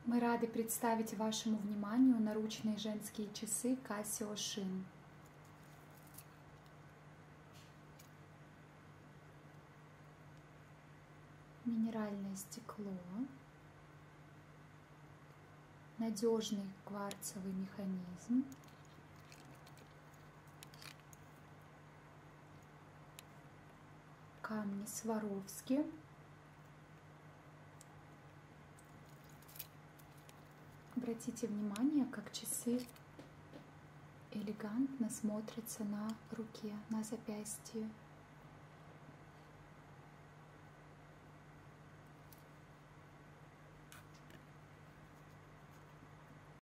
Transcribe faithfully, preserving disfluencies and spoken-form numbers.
Мы рады представить вашему вниманию наручные женские часы Casio Shin. Минеральное стекло, надежный кварцевый механизм, камни Сваровски, обратите внимание, как часы элегантно смотрятся на руке, на запястье.